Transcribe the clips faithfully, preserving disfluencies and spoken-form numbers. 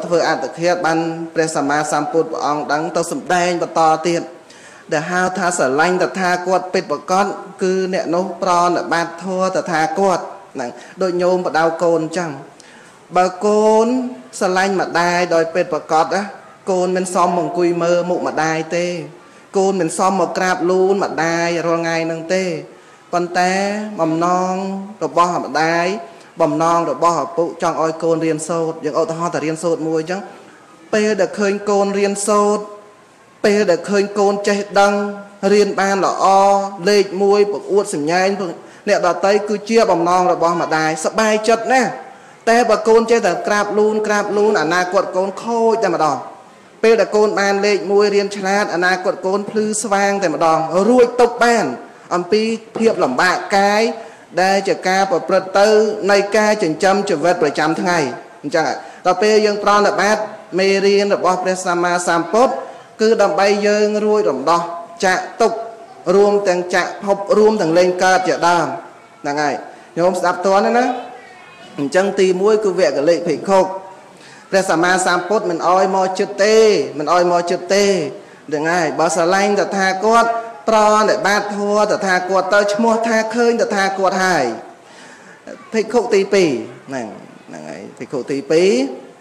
ធ្វើអត្តឃាតបានព្រះសម្មាសម្ពុទ្ធព្រះអង្គដឹងទៅសម្ដែងបន្តទៀតដែលហៅថាស្រឡាញ់តថាគតពិតប្រកបគឺអ្នកនោះប្រណិប័តធម៌តថាគតហ្នឹងដូចញោមបដៅកូនអញ្ចឹងបើកូនស្រឡាញ់ម្ដាយដោយពិតប្រកបណាកូនមិនសមមកអង្គុយមើលមុខម្ដាយទេកូនមិនសមមកក្រាបលូនម្ដាយរាល់ថ្ងៃហ្នឹងទេប៉ុន្តែបំណងរបស់ម្ដាយបំណងរបស់ឪពុកចង់ឲ្យកូនរៀនសូត្រយើងឧទាហរណ៍តែរៀនសូត្រមួយអញ្ចឹងពេលដែលឃើញកូនរៀនសូត្រពេលដែលឃើញកូនចេះដឹងរៀនបានល្អលេខមួយប្រអួតសញ្ញែងអ្នកដតីគឺជាបំណងរបស់ម្ដាយសប្បាយចិត្តណាស់តែបើកូនចេះតែក្រាបលូនក្រាបលូនអនាគតកូនខូចតែម្ដងពេលដែលកូនបានលេខមួយរៀនឆ្លាតអនាគតកូនភ្លឺស្វាងតែម្ដងរួចទុកបានអំពីភាពលំបាកកាយដែលជាការប្រព្រឹត្តទៅនៃការចិញ្ចឹមជីវិតប្រចាំថ្ងៃអញ្ចឹងដល់ពេលយើងប្រណិប័តមេរៀនរបស់ព្រះសម្មាសម្ពុទ្ធគឺដើម្បីយើងរួចរំដោះចាក់ទុករួមទាំងចាក់ភពរួមទាំងលេងកើតជាដើមហ្នឹងហើយញោមស្ដាប់តើណាអញ្ចឹងទីមួយគឺវគ្គលិភិក្ខុព្រះសម្មាសម្ពុទ្ធមិនអោយមកចិត្តទេមិនអោយមកចិត្តទេហ្នឹងហើយបើស្រឡាញ់តថាគតប្រណិប័តធัวតថាគតទៅឈ្មោះថាឃើញតថាគតហើយភិក្ខុទីពីរហ្នឹងហ្នឹងហើយភិក្ខុទីពីរ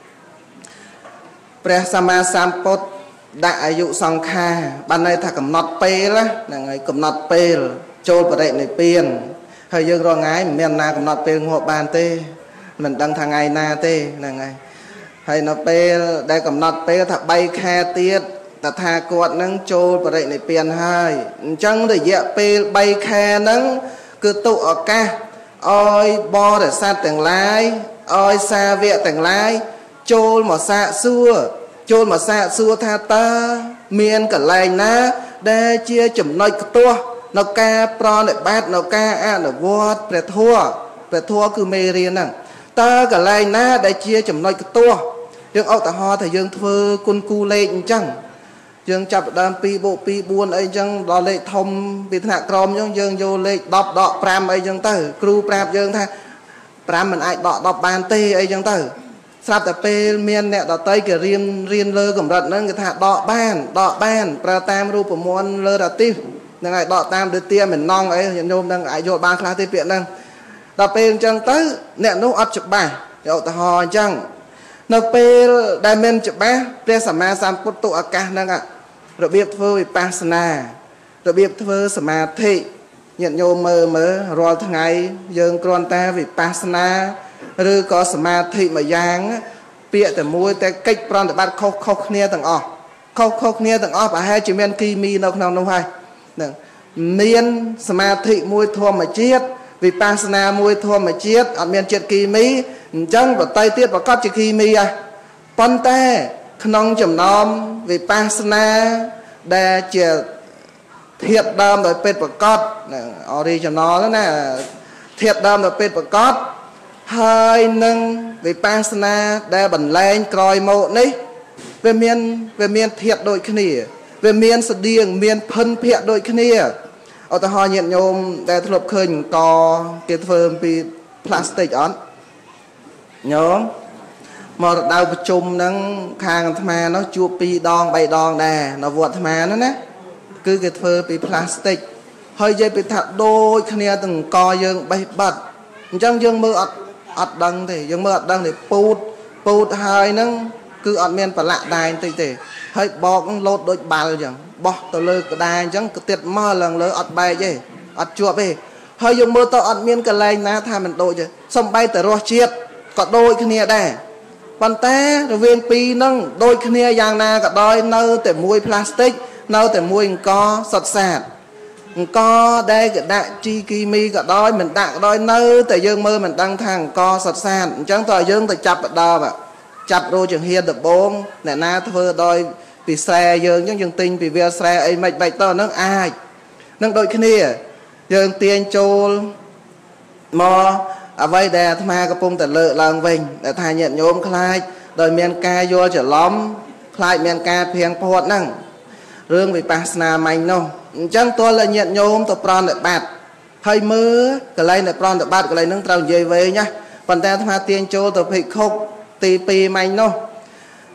ព្រះសម្មាសម្ពុទ្ធដាក់អាយុសង្ខារបានន័យថាកំណត់ពេលហ្នឹងហើយកំណត់ពេលចូលបរិនិព្វានហើយយើងរងថ្ងៃមិនមានណាកំណត់ពេលងាប់បានទេមិនដឹងថាថ្ងៃណាទេហ្នឹងហើយហើយនៅពេលដែលកំណត់ពេលថាបីខែទៀតតថាគតនឹងចូលបរិនិព្វានហើយអញ្ចឹងរយៈពេលបីខែហ្នឹងគឺទុកឱកាសឲ្យបរិស័ទទាំងឡាយឲ្យសាវកទាំងឡាយចូលមកសាកសួរចូលមកសាកសួរថាតើមានកន្លែងណាដែលជាចំណុចខ្ទាស់នៅការប្រណិប័តនៅការអនុវត្តព្រះធម៌ព្រះធម៌គឺមេរៀនហ្នឹងតើកន្លែងណាដែលជាចំណុចខ្ទាស់យើងឧទាហរណ៍ថាយើងធ្វើគុណគូលេខអញ្ចឹងយើងចាប់ដើមពីបូកពីបួនអីចឹងដល់លេខធំពីថ្នាក់ក្រមអញ្ចឹងយើងយកលេខដប់ដកប្រាំអីចឹងទៅគ្រូប្រាប់យើងថាប្រាំមិនអាចដកដប់បានទេអីចឹងទៅស្រាប់តែពេលមានអ្នកដតីគេរៀនរៀនលើកម្រិតហ្នឹងគេថាដកបានដកបានប្រើតាមរូបមន្តលើរតិហ្នឹងហើយដកតាមដូចទាមិនណងអីញោមនឹងអាចយល់បានខ្លះទេពាក្យហ្នឹងដល់ពេលអញ្ចឹងទៅអ្នកនោះអត់ច្បាស់ឧទាហរណ៍អញ្ចឹងនៅពេលដែលមិនច្បាស់ព្រះសម្មាសម្ពុទ្ធទុឱកាសហ្នឹងរបៀបធ្វើវិបស្សនារបៀបធ្វើសមាធិញាតិញោមមើលមើលរាល់ថ្ងៃយើងគ្រាន់តែវិបស្សនាឬក៏សមាធិមួយយ៉ាងពាក្យតែមួយតែកិច្ចប្រណិប័តខុសខុសគ្នាទាំងអស់ខុសខុសគ្នាទាំងអស់ប្រហែលជាមានគីមីនៅក្នុងនោះហើយហ្នឹងមានសមាធិមួយធម្មជាតិវិបស្សនាមួយធម្មជាតិអត់មានជាតិគីមីអញ្ចឹងបតីទៀតប្រកបជាគីមីហ่ะប៉ុន្តែក្នុងចំណោមវិបស្សនាដែលជាធាតុដើមដោយពេទ្យប្រកប original ណាធាតុដើមដោយពេទ្យប្រកបហើយនឹងវិបស្សនាដែលបន្លែងក្រោយមកនេះវាមានវាមានធាតុដូចគ្នាវាមានស្តៀងមានភិនភ័ក្តិដូចគ្នាឧទាហរណ៍ញាតិញោមដែលធ្លាប់ឃើញអង្គគេធ្វើពីផ្លាស្ទិកអត់ញោមមករដូវប្រជុំហ្នឹងខាងអាត្មានោះជួបពីរដងបីដងដែរនៅវត្តអាត្មានោះណាគឺគេធ្វើពីផ្លាស្ទិកហើយនិយាយពីថាដូចគ្នាទាំងអង្គយើងបេះបិទអញ្ចឹងយើងមើលអត់អត់ដឹងទេយើងមើលអត់ដឹងទេពូតពូតហើយហ្នឹងគឺអត់មានប្រឡាក់ដែងតិចទេហើយបោកហ្នឹងលោតដូចបាល់អញ្ចឹងបោះទៅលើក្តារអញ្ចឹងក៏ទៀតមើលឡើងលើអត់បែកទេអត់ជាប់ទេហើយយើងមើលទៅអត់មានកន្លែងណាថាមិនដូចទេសំបីតែរសជាតិក៏ដូចគ្នាដែរប៉ុន្តែរវាងពីរហ្នឹងដូចគ្នាយ៉ាងណាក៏ដោយនៅតែមួយផ្លាស្ទិកនៅតែមួយអង្គសុទ្ធសាធអង្គដែលគេដាក់ជីគីមីក៏ដោយមិនដាក់ក៏ដោយនៅតែយើងមើលមិនដឹងថាអង្គសុទ្ធសាធអញ្ចឹងតើយើងទៅចាប់បដបចាប់រោចង្ហៀនដំបងអ្នកណាធ្វើដោយពីស្រែយើងអញ្ចឹងយើងទិញពីវាលស្រែអីមិនបាច់ទៅហ្នឹងអាចនឹងដូចគ្នាយើងទាញចូលមកអ្វីដែលអាត្មាកំពុងតែលើកឡើងវិញដែលថាញាតិញោមខ្លាចដោយមានការយល់ច្រឡំខ្លាចមានការភៀងផាត់ហ្នឹងរឿងវិបស្សនាមាញ់នោះអញ្ចឹងទោះតែញាតិញោមទៅប្រណិប័តហើយមើលកន្លែងដែលប្រណិប័តកន្លែងហ្នឹងត្រូវនិយាយវែងណាប៉ុន្តែអាត្មាទាញចូលទៅភិក្ខុទីពីរមាញ់នោះ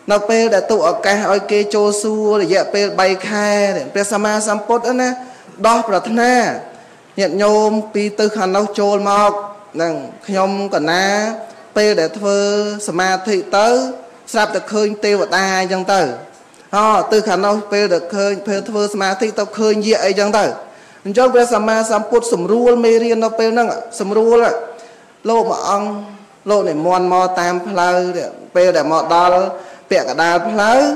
នៅពេលដែលទុកឱកាសឲ្យគេចូលសួររយៈពេល3ខែព្រះសម្មាសម្ពុទ្ធណាដោះប្រាថ្នាញាតិញោមពីទៅខាងនោះចូលមកនឹងខ្ញុំកណាពេលដែលធ្វើសមាធិទៅស្រាប់តែឃើញទេវតាអញ្ចឹងទៅអូទៅខាងនោះពេលដែលឃើញពេលធ្វើសមាធិទៅឃើញយាអីចឹងទៅអញ្ចឹងព្រះសម្មាសម្ពុទ្ធសម្រួលមេរៀននៅពេលហ្នឹងសម្រួលលោកមួយអង្គលោកនិមន្តមកតាមផ្លូវពេលដែលមកដល់ពាក់កណ្ដាលផ្លូវ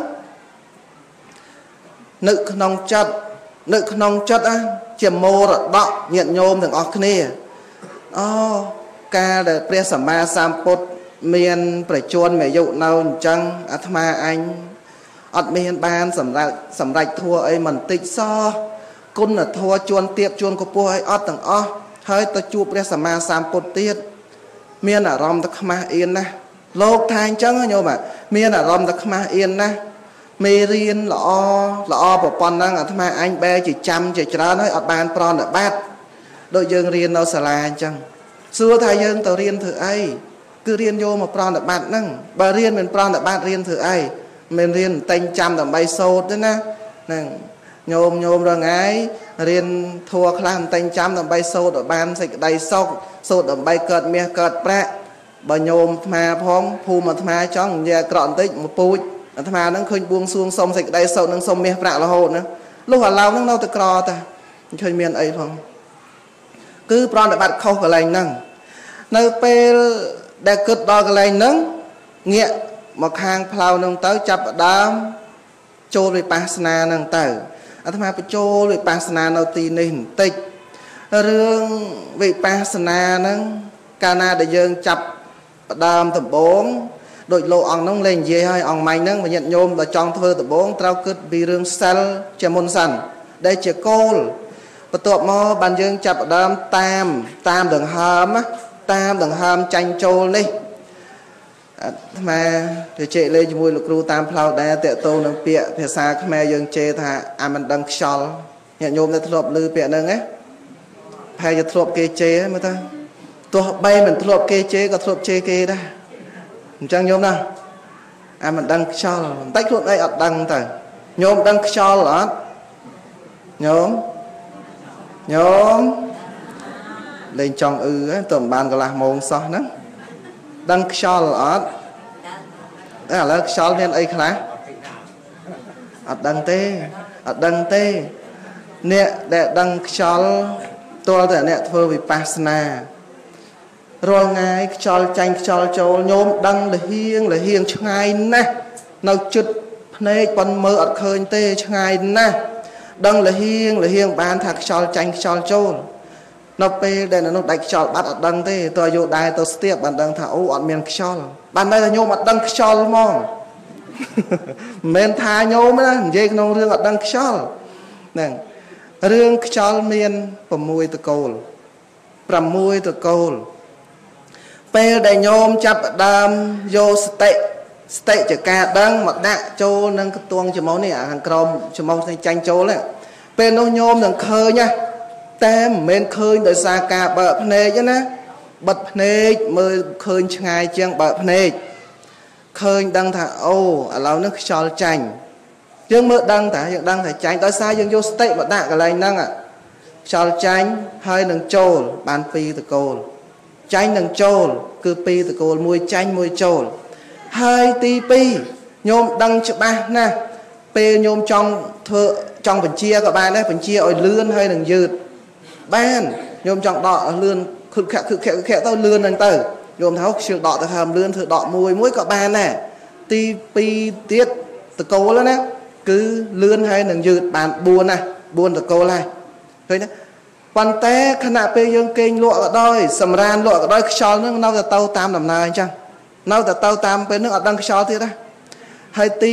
នឹកក្នុងចិត្តនឹកក្នុងចិត្តជាមរតកញាតិញោមទាំងអស់គ្នាអូកាលដែលព្រះសម្មាសម្ពុទ្ធមានប្រជញ្ញអាយុនៅអញ្ចឹងអាត្មាអញអត់មានបានសម្រាប់សម្រេចធัวអីមិនតិចសោះគុណធัวជួនទៀបជួនកពស់ឲ្យអត់ទាំងអស់ហើយទៅជួបព្រះសម្មាសម្ពុទ្ធទៀតមានអារម្មណ៍ទៅខ្មាស់អៀនណាស់លោកថាអញ្ចឹងញោមមានអារម្មណ៍ទៅខ្មាស់អៀនណាស់មេរៀនល្អល្អប្រព័ន្ធហ្នឹងអាត្មាអញបែរជាចាំជាច្រើនហើយអត់បានប្រណិប័តដូចយើងរៀននៅសាលាអញ្ចឹងសួរថាយើងទៅរៀនធ្វើអីគឺរៀនយកមកប្រណិប័តហ្នឹងបើរៀនមិនប្រណិប័តរៀនធ្វើអីមិនរៀនតែងចាំដើម្បីសូត្រទេណាហ្នឹងញោមញោមរងហើយរៀនធัวខ្លះតែងចាំដើម្បីសូត្រឲ្យបានសេចក្តីសុខសូត្រដើម្បីកើតមាសកើតប្រាក់បើញោមអាត្មាផងភូមិអាត្មាចង់និយាយអាក្រក់បន្តិចមកពូជអាត្មាហ្នឹងឃើញបួងសួងសុំសេចក្តីសុខនឹងសុំមាសប្រាក់រហូតណាលុះអាឡោហ្នឹងនៅតែក្រតាឃើញមានអីផងគឺប្រណិប័តខុសកន្លែងហ្នឹងនៅពេលដែលគិតដល់កន្លែងហ្នឹងងាកមកខាងផ្លូវហ្នឹងទៅចាប់ផ្ដើមចូលវិបស្សនាហ្នឹងទៅអាត្មាបញ្ចូលវិបស្សនានៅទីនេះបន្តិចរឿងវិបស្សនាហ្នឹងកាលណាដែលយើងចាប់ផ្ដើមដំបូងដូចលោកអង្គហ្នឹងលេងនិយាយឲ្យអង្គម៉ាញ់ហ្នឹងញាតិញោមបើចង់ធ្វើដំបូងត្រូវគិតពីរឿងសិលជាមុនសិនដែលជាគោលបន្ទាប់មកបានយើងចាប់ផ្ដើមតាមតាមដង្ហើមតាមដង្ហើមចាញ់ចូលនេះអាត្មាទៅជែកលេងជាមួយលោកគ្រូតាមផ្លូវដែរតេតោនឹងពាក្យភាសាខ្មែរយើងជេរថាអាមិនដឹងខ្យល់ញាតិញោមដែលធ្លាប់ឮពាក្យហ្នឹងណាប្រហែលជាធ្លាប់គេជេរមើលទៅទោះបីមិនធ្លាប់គេជេរក៏ធ្លាប់ជេរគេដែរអញ្ចឹងញោមណាអាមិនដឹងខ្យល់បន្តិចខ្លួនឯងអត់ដឹងទៅញោមដឹងខ្យល់អត់ញោមញោមលេងចង់អឺទៅមិនបានកន្លះម៉ោងសោះហ្នឹងដឹងខ្យល់អត់ឥឡូវខ្យល់មានអីខ្លះអត់ដឹងទេអត់ដឹងទេអ្នកដែលដឹងខ្យល់ទាល់តែអ្នកធ្វើវិបស្សនារាល់ថ្ងៃខ្យល់ចាញ់ខ្យល់ចូលញោមដឹងលហៀងលហៀងឆ្ងាយណាស់នៅជិតភ្នែកប៉ុនមើលអត់ឃើញទេឆ្ងាយណាស់ដឹងលហៀងលហៀងបានថាខ្យល់ចាញ់ខ្យល់ចូលនៅពេលដែលនៅនោះដាច់ខ្យល់បាត់អត់ដឹងទេតើយកដែរទៅស្ទាបបានដឹងថាអូអត់មានខ្យល់បានតែញោមអត់ដឹងខ្យល់ហ្មងមិនមែនថាញោមណានិយាយក្នុងរឿងអត់ដឹងខ្យល់ហ្នឹងរឿងខ្យល់មាន6តកូល6តកូលពេលដែលញោមចាប់ផ្ដើមយកសតិស្តិជាការដឹងមកដាក់ចូលនឹងកទួងច្រមុះនេះអាខាងក្រោមច្រមុះនេះចាញ់ចូលហ្នឹងពេលនោះញោមនឹងឃើញណាតែមិនមែនឃើញដោយសារការបើកភ្នែកទេណាបិទភ្នែកមើលឃើញឆ្ងាយជាងបើកភ្នែកឃើញដឹងថាអូឥឡូវនេះខ្យល់ចាញ់យើងមើលដឹងតាយើងដឹងថាចាញ់ដោយសារយើងយកស្តិមកដាក់កន្លែងហ្នឹងខ្យល់ចាញ់ហើយនឹងចូលបានពីរតកូលចាញ់នឹងចូលគឺពីរតកូលមួយចាញ់មួយចូលហើយទីពីរញោមដឹងច្បាស់ណាស់ពេលញោមចង់ធ្វើចង់បញ្ជាក៏បានដែរបញ្ជាឲ្យលឿនហើយនឹងយឺតបានញោមចង់ដកលឿនខឹកខឹកខឹកខឹកខឹកទៅលឿនហ្នឹងទៅញោមថាខ្ជិលដកទៅហើមលឿនធ្វើដកមួយមួយក៏បានដែរទីពីរទៀតតកូលណាគឺលឿនហើយនឹងយឺតបាន4ណា4តកូលហើយឃើញទេប៉ុន្តែខណៈពេលយើងគេងលក់ក៏ដោយសម្រានលក់ក៏ដោយខ្យល់ហ្នឹងនៅតែទៅតាមដំណើរអញ្ចឹងនៅតែទៅតាមពេលហ្នឹងអត់ដឹងខ្យល់ទៀតណាហើយទី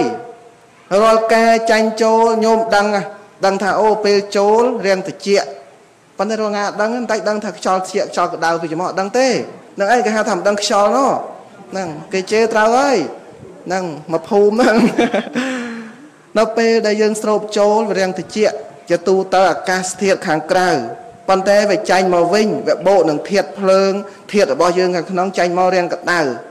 3រាល់ការចាញ់ចូលញោមដឹងដឹងថាអូពេលចូលរៀងតិចប៉ុន្តែរាល់ថ្ងៃអត់ដឹងតែដឹងថាខ្យល់ធ្លាក់ខ្យល់ក្តៅពីច្រមុះអត់ដឹងទេនឹងអីគេហៅថាមិនដឹងខ្យល់នោះហ្នឹងគេជេរត្រូវហើយហ្នឹងមកភូមិហ្នឹងនៅពេលដែលយើងស្រូបចូលវារៀងតិចជាទូទៅអាកាសធាតុខាងក្រៅប៉ុន្តែវាចាញ់មកវិញវាបូកនឹងធាតុភ្លើងធាតុរបស់យើងខាងក្នុងចាញ់មករៀងក្តៅ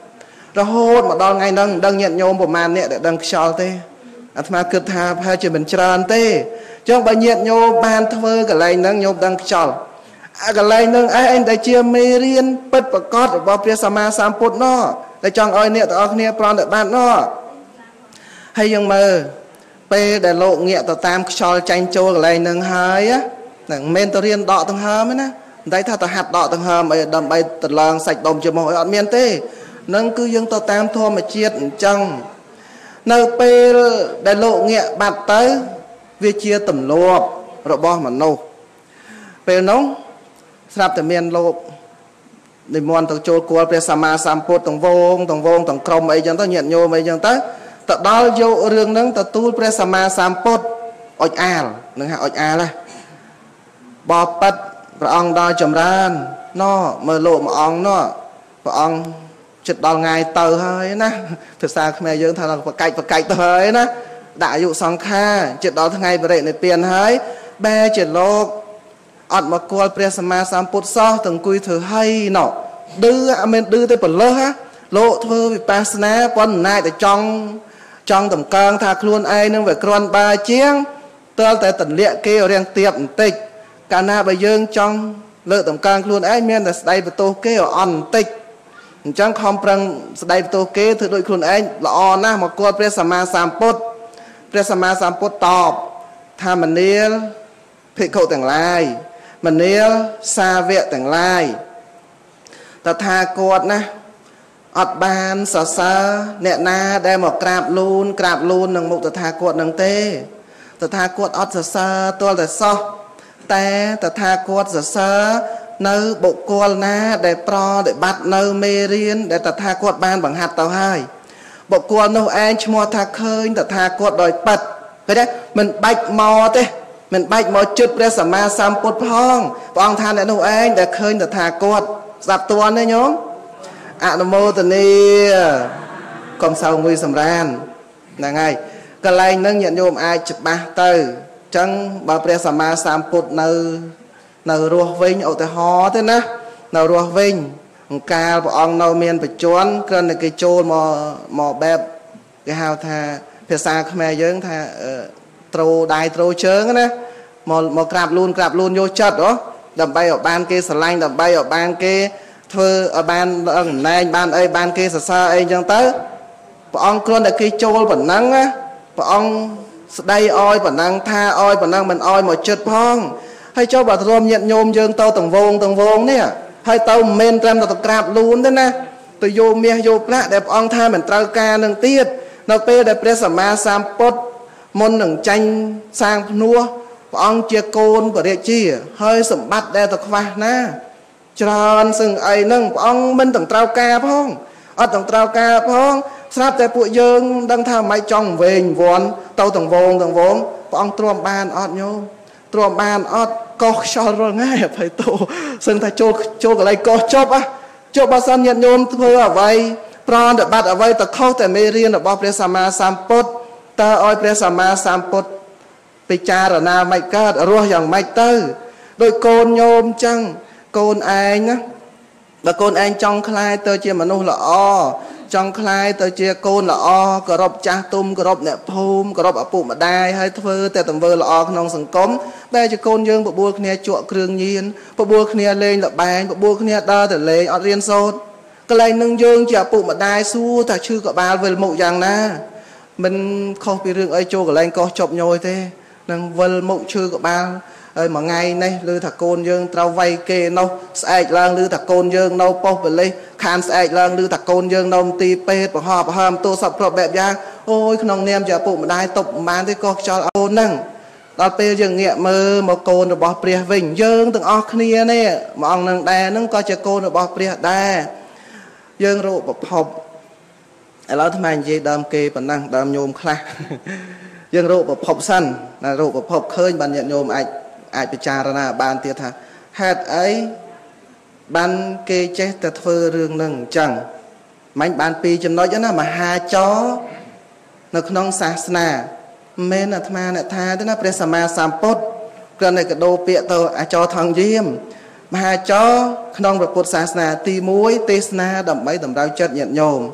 រហូតមកដល់ថ្ងៃហ្នឹងដឹងញាតិញោមប្រមាណអ្នកដែលដឹងខ្យល់ទេអាត្មាគិតថាប្រហែលជាមិនច្រើនទេអញ្ចឹងបើញាតិញោមបានធ្វើកន្លែងហ្នឹងញោមដឹងខ្យល់អាកន្លែងហ្នឹងឯងដែលជាមេរៀនពិតប្រាកដរបស់ព្រះសម្មាសម្ពុទ្ធនោះដែលចង់ឲ្យអ្នកទាំងអស់គ្នាប្រតិបត្តិនោះហើយយើងមើលពេលដែលលោកងាកទៅតាមខ្យល់ចាញ់ចូលកន្លែងហ្នឹងហើយហ្នឹងមិនមែនទៅរៀនដកដង្ហើមទេណាមិនតែថាទៅហាត់ដកដង្ហើមអីដើម្បីទៅឡើងសាច់ដុំច្រមុះអីអត់មានទេនឹងគឺយើងទៅតាមធម្មជាតិអញ្ចឹងនៅពេលដែលលោកងាកបាត់ទៅវាជាទម្លាប់របស់មនុស្សពេលនោះស្រាប់តែមានលោកនិមន្តទៅចូលគួរព្រះសម្មាសម្ពុទ្ធទាំងវងទាំងវងទាំងក្រុមអីចឹងទៅញាតិញោមអីចឹងទៅទៅដល់យករឿងហ្នឹងទៅទូលព្រះសម្មាសម្ពុទ្ធអុចអាលនឹងហៅអុចអាលហ៎បបិទ្ធព្រះអង្គដល់ចម្រើនណោមើលលោកម្អង្គណោព្រះអង្គចិត្តដល់ថ្ងៃទៅហើយណាភាសាខ្មែរយើងថាបកាច់បកាច់ទៅហើយណាដាក់អាយុសង្ខារចិត្តដល់ថ្ងៃបរិនិព្វានហើយបែរជាលោកអត់មកគល់ព្រះសម្មាសម្ពុទ្ធសោះទាំងអង្គុយធ្វើហើយណោឌឺអត់មែនឌឺទេប្រលើសណាលោកធ្វើវិបស្សនាប៉ុន្តែតែចង់ចង់តម្កើងថាខ្លួនឯងនឹងវាក្រាន់បើជាងតើតែទម្លាក់គេរៀងទៀបបន្តិចកាលណាបើយើងចង់លើកតម្កើងខ្លួនឯងមានតែស្ដីបន្ទោសគេអន់បន្តិចអញ្ចឹងខំប្រឹងស្ដីបន្ទោសគេធ្វើដូចខ្លួនឯងល្អណាស់មកគល់ព្រះសម្មាសម្ពុទ្ធព្រះសម្មាសម្ពុទ្ធតបថាមនាលភិក្ខុទាំងឡាយមនាលសាវកទាំងឡាយតថាគតណាអត់បានសរសើរអ្នកណាដែលមកក្រាបលូនក្រាបលូននឹងមុខតថាគតនឹងទេតថាគតអត់សរសើរទាល់តែសោះតែតថាគតសរសើរនៅបុគ្គលណាដែលប្រតិបត្តិនៅមេរៀនដែលតថាគតបានបង្ហាត់ទៅហើយបុគ្គលនោះឯងឈ្មោះថាឃើញតថាគតដោយប៉ិតឃើញទេមិនបាច់មកទេមិនបាច់មកជិតព្រះសម្មាសម្ពុទ្ធផងព្រះអង្គថាអ្នកនោះឯងដែលឃើញតថាគតស្ដាប់តួទេញោមអនុមោទនីកុំសៅងុយសម្រានហ្នឹងហើយកន្លែងហ្នឹងញាតិញោមអាចច្បាស់ទៅអញ្ចឹងបើព្រះសម្មាសម្ពុទ្ធនៅនៅរស់វិញឧទាហរណ៍ទេណានៅរស់វិញអង្កាលព្រះអង្គនៅមានបច្ចុប្បន្នគ្រាន់តែគេចូលមកមកបែបគេហៅថាភាសាខ្មែរយើងថាត្រូដៃត្រូជើងណាមកមកក្រាបលូនក្រាបលូនយកចិត្តហ៎ដើម្បីឲ្យបានគេស្រឡាញ់ដើម្បីឲ្យបានគេធ្វើឲ្យបានតំណែងបានអីបានគេសរសើរអីចឹងទៅព្រះអង្គគ្រាន់តែគេចូលប៉ុណ្ណឹងណាព្រះអង្គស្ដីឲ្យប៉ុណ្ណឹងថាឲ្យប៉ុណ្ណឹងមិនឲ្យមកចិត្តផងហើយចូលបើរួមញាតិញោមយើងទៅទាំងវងទាំងវងនេះហើយទៅមិនមែនត្រឹមតែទៅក្រាបលូនទេណាទៅយកមាសយកប្រាក់ដែលព្រះអង្គថាមិនត្រូវការនឹងទៀតនៅពេលដែលព្រះសម្មាសម្ពុទ្ធមុននឹងចាញ់សាងភ្នោះព្រះអង្គជាកូនបរិជាហើយសម្បត្តិដែលទៅខ្វះណាច្រើនសឹងអីហ្នឹងព្រះអង្គមិនទាំងត្រូវការផងអត់ទាំងត្រូវការផងស្រាប់តែពួកយើងដឹងថាមិនចង់វែងវាន់ទៅទាំងវងទាំងវងព្រះអង្គទ្រាំបានអត់ញោមទ្រាំបានអត់កោះខ្យល់រាល់ថ្ងៃអភ័យទោសឹងថាចូលចូលកន្លែងកោះចប់ហ៎ចុះបើសិនញាតិញោមធ្វើអ្វីប្រតិបត្តិអ្វីទៅខុសតែមេរៀនរបស់ព្រះសម្មាសម្ពុទ្ធតើឲ្យព្រះសម្មាសម្ពុទ្ធពិចារណាមិនកើតរស់យ៉ាងម៉េចទៅដោយកូនញោមចឹងកូនឯងណាបើកូនឯងចង់ខ្លាយទៅជាមនុស្សល្អចង់ខ្លាយទៅជាកូនល្អគោរពចាស់ទុំគោរពអ្នកភូមិគោរពឪពុកម្ដាយហើយធ្វើតែទង្វើល្អក្នុងសង្គមតែជាកូនយើងបបួលគ្នាជក់គ្រឿងញៀនបបួលគ្នាលេងល្បែងបបួលគ្នាដើរទៅលេងអត់រៀនសូត្រកន្លែងនឹងយើងជាឪពុកម្ដាយសួរថាឈឺក្បាលវិលមុខយ៉ាងណាមិនខុសពីរឿងអីចូលកន្លែងកោះចប់ញយទេនឹងវិលមុខឈឺក្បាលហើយមួយថ្ងៃនេះឮថាកូនយើងត្រូវវាយគេនោះស្អែកឡើងឮថាកូនយើងនៅប៉ុស្តិ៍ប៉ូលីសខានស្អែកឡើងឮថាកូនយើងនៅមន្ទីរពេទ្យបង្ហោះបង្ហើមទូសពគ្រប់បែបយ៉ាងអូយក្នុងនាមជាឪពុកម្ដាយຕົកមិនបានទេកោះខ្យល់អូនហ្នឹងដល់ពេលយើងងាកមើលមកកូនរបស់ព្រះវិញយើងទាំងអស់គ្នានេះមួយអង្គនឹងដែរហ្នឹងក៏ជាកូនរបស់ព្រះដែរយើងរកប្រភពឥឡូវថ្មនិយាយដើមគេប៉ុណ្ណឹងដើមញោមខ្លះយើងរកប្រភពសិនណារកប្រភពឃើញបានញាតិញោមអាចអាចពិចារណាបានទៀតថាហេតុអីបានគេចេះតែធ្វើរឿងហ្នឹងអញ្ចឹងមិនបានពីចំណុចណាមហាចរនៅក្នុងសាសនាមិនមែនអាត្មាអ្នកថាទេណាព្រះសម្មាសម្ពុទ្ធគ្រាន់តែកដោពាក្យទៅអាចរថងយាមមហាចរក្នុងព្រះពុទ្ធសាសនាទីមួយទេសនាដើម្បីតម្រូវចិត្តញាតិញោម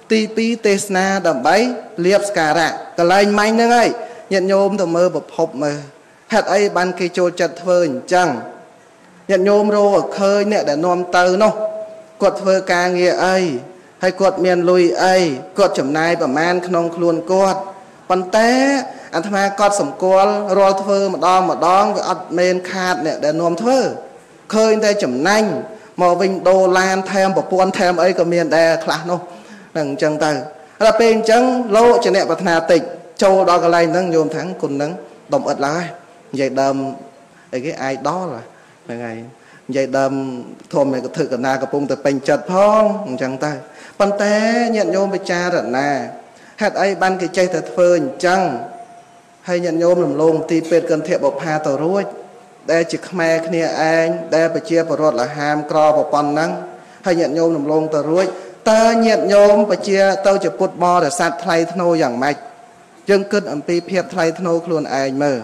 Tí pi tê sna đầm bấy liệp cả rạ. Cả lệnh mạnh nâng ấy. Nhận nhôm tờ mơ bập hộp mơ. Hạt ấy ban kê chô chật thơ chẳng. Nhận nhôm rô ở khơi nè đã nôm tơ nô. Quật thơ ca nghe ấy. Hay quật miền lùi ấy. Quật chầm nai bà man khăn khuôn quật. Bọn té. Anh thầm quật sầm quật. Rô thơ mà đong mà đong. Với ọt mên khát nè đã nôm thơ. Khơi nè chầm nanh. Mà vinh đô lan thêm bọc buôn thêm ấy có miền đè khá nô. Nâng chân tơ. Là bên chân lô cho nè bà thà tịch. Châu đó cái này nâng nhôm thắng cùng nâng. Đồng ớt lại. Vậy đâm cái ai đó là ngày vậy đâm thôm này có thực ở na có bung từ bình chật phong chẳng ta ban té nhận nhôm với cha rồi nè hạt ấy ban cái chay thật phơi chăng hay nhận nhôm làm luôn thì bên cần thiệp bọc hà tàu ruồi đây chỉ khmer kia anh đây phải chia vào rồi là ham cro vào pan nắng hay nhận nhôm làm luôn tàu ruồi ta nhận nhôm phải chia tao chỉ put bo để sát thay thôอย่างmạch dân cất ẩm pi phiệp thay thô luôn anh mơ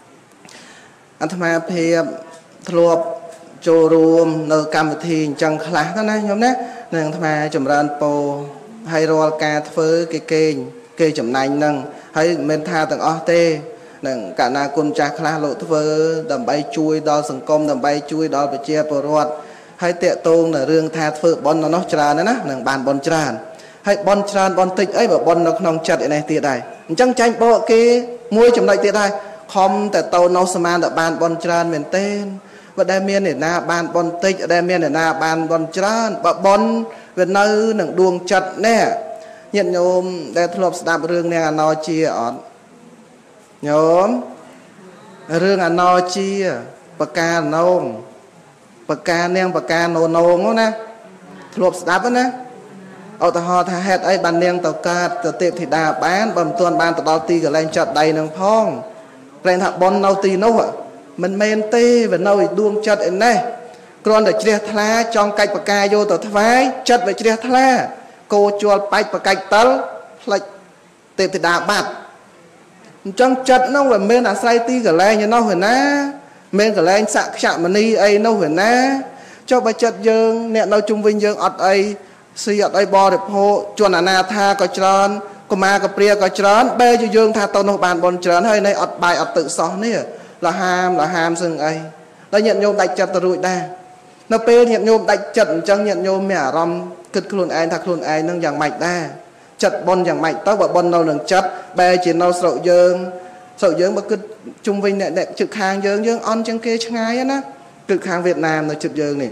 anh tham gia phiệp thua cho rùm nơi cam thì chẳng khá đó nè nhóm nè nâng tham gia chùm ra po hay rồi ca phơi cái kênh kê chùm nành nâng hay men tha tầng o tê nâng cả na quân cha khá lộ phơi đầm bay chui đo sừng công đầm bay chui đo bị chia bờ ruột hay tệ tôn là rương tha phơi bon nó nó tràn nữa nè nâng bàn bon tràn hay bon tràn bon tịch ấy mà bon nó không chặt này tiệt này chẳng tranh bộ cái muối chùm này tiệt này khôngแต่โตโนสมานแต่บานบอลจานเหมือนเต้นว่าได้เมียนเนี่ยนาบานบอลติกได้เมียนเนี่ยนาบานบอลจานบะบอลเป็นเนื้อหนึ่งดวงจัดแน่ยันโยมได้ทลบสตาร์เรื่องเนี่ยนอเชียอ่อนโยมเรื่องอนอเชียปากกาโนงปากกาเนี่ยปากกาโนโนงนะทลบสตาร์นะเอาแต่หอท่าเฮ็ดไอ้บันเนียงตกาตเตะธิดาบ้านบำตวนบ้านตะดอตีกับแรงจัดใดหนึ่งพ้องแรงถับบอลเราตีโน่อะมันเมนเต้và nâuดวงจัดเองnày còn để chia thla trong cách bạc ca vô tờ thái chất về chia thla cô chùa bạch bạc cách tớ lại tìm thì đà bạt trong chất nó là men là say ti cả lên như nó hồi ná men cả lên sạc chạm mà ni ấy nó hồi ná cho bà chất dương nè nó trung vinh dương ọt ấy si ọt ấy bò đẹp hộ chuồn là na tha có tròn có ma có pria có tròn bê cho dương tha tao nó bàn bồn tròn hơi này ọt bài ọt tự xó nè là ham là ham sừng ấy nó nhận nhôm đạch chặt rồi đa nó pe nhận nhôm đạch chặt chẳng nhận nhôm mẹ rom kịch luôn ai thật luôn ai nâng dạng mạch đa chặt bon dạng mạch tao bảo bon đâu nâng chặt bè chỉ đâu sậu dương sậu dương mà cứ trung vinh nè nè trực hàng dương dương on chân kia chẳng ai á trực hàng Việt Nam nó trực dương này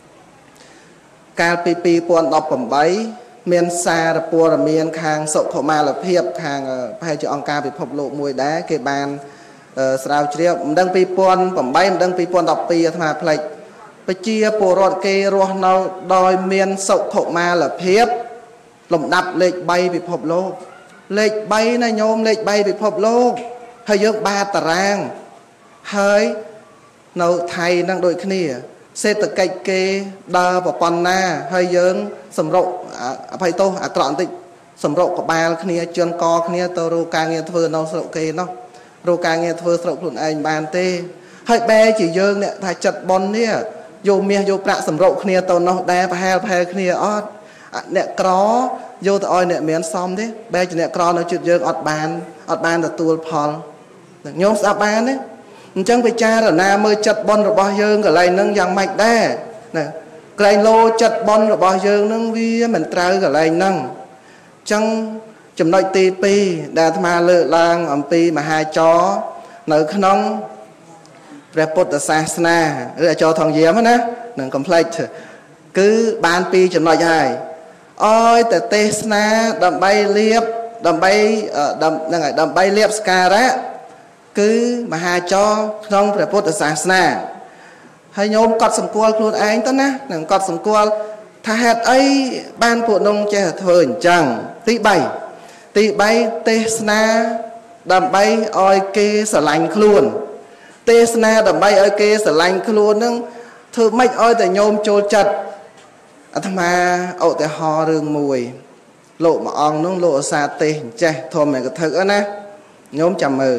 ca pi pi pon đọc phẩm bấy miền xa là pua là miền hàng sậu thổ ma là hiệp hàng hay cho ông ca bị phộc lộ mùi đá cái bàn sao chia đăng pi pon phẩm bay đăng pi pon đọc pi thà plekไปchia bồ rọt kê rùa nào đòi miền sậu thổ ma là hiệp lồng đập lệch bay bị phộc lộ lệch bay này nhôm lệch bay bị phộc lộ hơi dương ba tà rang hơi nấu thay đang đội kia xe từ cách kê đa và pon na hơi dương sầm rộ phải tô à trọn tịnh sầm rộ của ba kia chân co kia tơ rô ca nghe thưa nấu sậu kê nó rô ca nghe thưa sậu luôn anh bàn tê hơi bé chỉ dương nè thay chặt bon nè vô mía vô bạ sầm rộ kia tao nó đa và hai hai kia ót nè có vô tao oi nè miếng xong thế bé chỉ nè có nó chụp dương ọt bàn ọt bàn là tua phol nhóm sao bàn đấy chẳng phải cha rồi na mới chặt bon rồi bao dương ở lại nâng dạng mạch đa nè cái lô chặt bon rồi bao dương nâng vi mình trao ở lại nâng chẳng chấm nói tê pi đa tham lự lang ẩm pi mà hai chó nở khăn nông report asasna rồi cho thằng gì á nè complete cứ ban pi chấm nói dài ôi tê tê sna đầm bay liệp đầm bay đầm ngày đầm bay liệp skara cứ mà hai cho không report asasna hay nhóm cọt sầm cua luôn anh tất nè nè cọt sầm cua tha hạt ấy ban phụ nông che thời chẳng tí bảy tí bay tê sna đầm bay oi kê sở lành luôn tê sna đầm bay oi kê sở lành luôn nâng thưa mạch oi tại nhôm trôi chặt à thầm mà ổ tại ho rừng mùi lộ mà ong nông lộ xa tê che thôi mày có thực á nè nhóm chầm mờ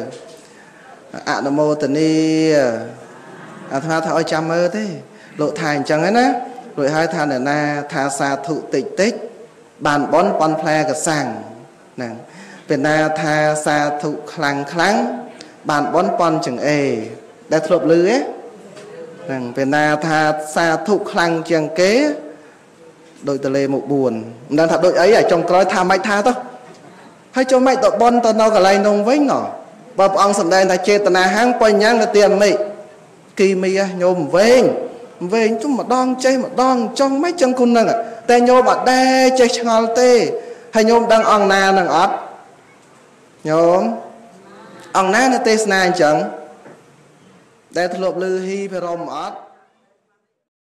ạ nà mô tình đi à thà thôi chầm mơ thế lộ thành chẳng ấy nè rồi hai thằng ở na tha xa thụ tịch tích bàn bón bón phe cả sang nè bên na tha sa thụ khlang khlang bàn bón bón chừng ê đã thuộc lưới ấy nè bên na tha sa thụ khlang chừng kế đôi tờ lê một buồn đang thật đôi ấy ở trong coi tha mai tha thôi hay cho mày tội bon tao nó cả lại nông với ngỏ và ông sầm đây là chê tao na hang quay nhang là tiền mày kỳ mày nhôm về về chúng mà đong chơi mà đong trong mấy chân con nè tê nhôm mà đe chơi ngal tê hay nhôm đang ông na đang ót nhôm ông na nó tê na chẳng đây thuộc lư hi phải rom ót